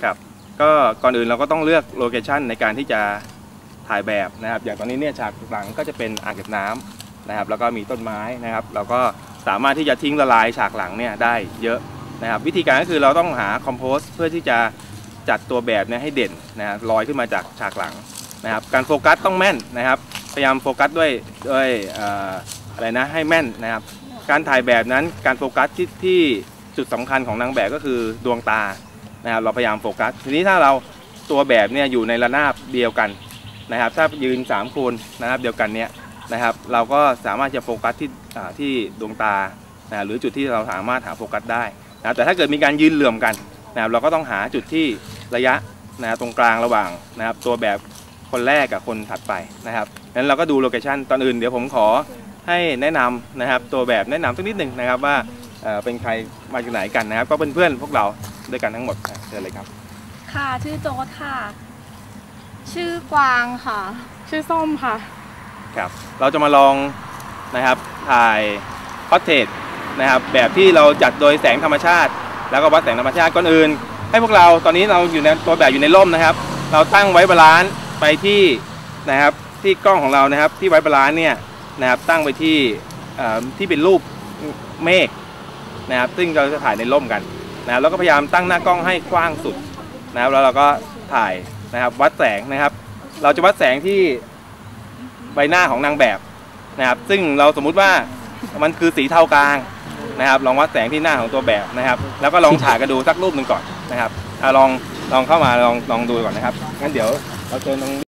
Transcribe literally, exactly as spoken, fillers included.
ครับก็ก่อนอื่นเราก็ต้องเลือกโลเคชันในการที่จะถ่ายแบบนะครับอย่างตอนนี้เนี่ยฉากหลังก็จะเป็นอ่างเก็บน้ำนะครับแล้วก็มีต้นไม้นะครับเราก็สามารถที่จะทิ้งละลายฉากหลังเนี่ยได้เยอะนะครับวิธีการก็คือเราต้องหาคอมโพสเพื่อที่จะจัดตัวแบบเนี่ยให้เด่นนะลอยขึ้นมาจากฉากหลังนะครับการโฟกัสต้องแม่นนะครับพยายามโฟกัสด้วยด้วยอะไรนะให้แม่นนะครับการถ่ายแบบนั้นการโฟกัสที่ที่จุดสำคัญของนางแบบก็คือดวงตานะครับเราพยายามโฟกัสทีนี้ถ้าเราตัวแบบเนี่ยอยู่ในระนาบเดียวกันนะครับถ้ายืนสามคนนะครับเดียวกันเนี่ยนะครับเราก็สามารถจะโฟกัสที่ที่ดวงตานะหรือจุดที่เราสามารถหาโฟกัสได้นะแต่ถ้าเกิดมีการยืนเหลื่อมกันนะครับเราก็ต้องหาจุดที่ระยะนะตรงกลางระหว่างนะครับตัวแบบคนแรกกับคนถัดไปนะครับงั้นเราก็ดูโลเคชันตอนอื่นเดี๋ยวผมขอให้แนะนำนะครับตัวแบบแนะนำสักนิดหนึ่งนะครับว่าเป็นใครมาจากไหนกันนะครับก็เป็นเพื่อนพวกเราด้วยกันทั้งหมดเชิญเลยครับค่ะชื่อโจ๊ตค่ะชื่อกวางค่ะชื่อส้มค่ะครับเราจะมาลองนะครับถ่ายพอร์เทรตนะครับแบบที่เราจัดโดยแสงธรรมชาติแล้วก็วัดแสงธรรมชาติก่อนอื่นให้พวกเราตอนนี้เราอยู่ในตัวแบบอยู่ในร่มนะครับเราตั้งไว้บาลานซ์ไปที่นะครับที่กล้องของเรานะครับที่ไว้บาลานซ์เนี่ยนะครับตั้งไปที่ที่เป็นรูปเมฆนะครับซึ่งเราจะถ่ายในร่มกันนะครับแล้วก็พยายามตั้งหน้ากล้องให้กว้างสุดนะครับแล้วเราก็ถ่ายนะครับวัดแสงนะครับเราจะวัดแสงที่ใบหน้าของนางแบบนะครับซึ่งเราสมมุติว่ามันคือสีเทากลางนะครับลองวัดแสงที่หน้าของตัวแบบนะครับแล้วก็ลองถ่ายกันดูสักรูปหนึ่งก่อนนะครับลองลองเข้ามาลองลองดูก่อนนะครับงั้นเดี๋ยวเราเชิญตรง